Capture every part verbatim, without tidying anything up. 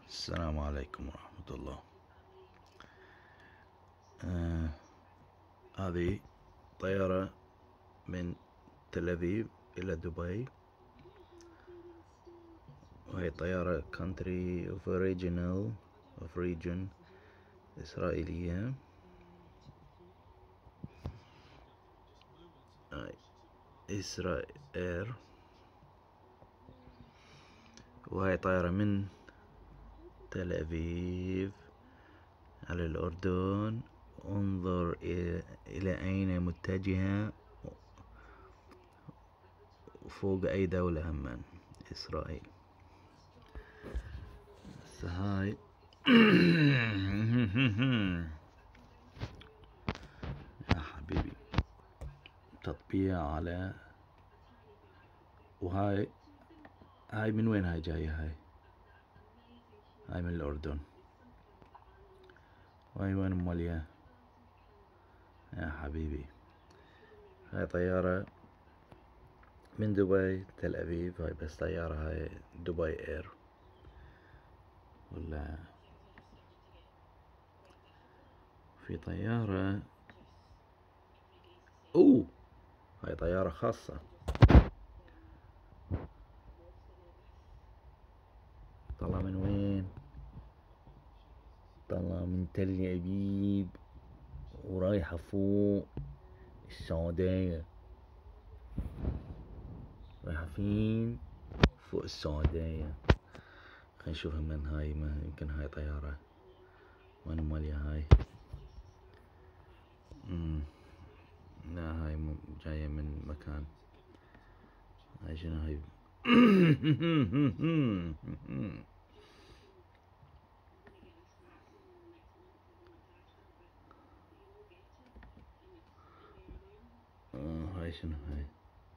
السلام عليكم ورحمة الله. آه هذه طيارة من تل أبيب إلى دبي، وهي طيارة country of original of region إسرائيلية. إسرائيل، وهي طائرة من تل أبيب على الأردن. انظر إلى أين متجهة، فوق أي دولة همان إسرائيل. بس هاي يا حبيبي تطبيع على، وهاي هاي من وين هاي جاية؟ هاي هاي من الأردن. وهاي وين مولية يا حبيبي؟ هاي طيارة من دبي تل أبيب. هاي بس طيارة، هاي دبي اير ولا في طيارة؟ اوه هاي طيارة خاصة. طلع من وين؟ طلع من تل أبيب ورايحة فوق السعودية. رايحة فين؟ فوق السعودية. خلينا نشوفها من هاي، ما يمكن هاي طيارة. وين مالية هاي؟ مم. لا هاي جاية من مكان. هاي شنو هاي؟ هاي شنو هاي؟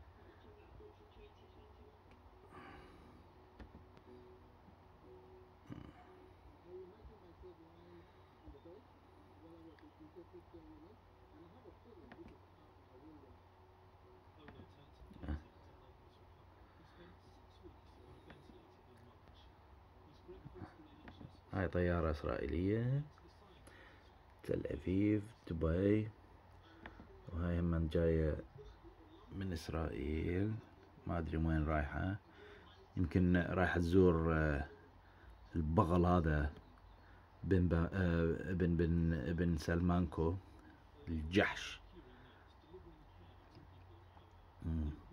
هاي طيارة إسرائيلية تل أبيب دبي، وهاي هم جاية من إسرائيل. ما أدري وين رايحة، يمكن رايحة تزور البغل هذا بن با... ابن بن ابن سلمانكو الجحش.